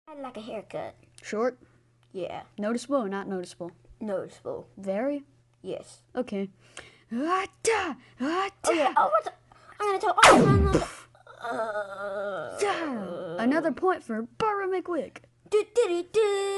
I'd like a haircut. Short? Yeah. Noticeable or not noticeable? Noticeable. Very? Yes. Okay. Oh yeah. Oh, what's? I'm gonna tell. Oh, Another point for Burrow McWick. do do do do.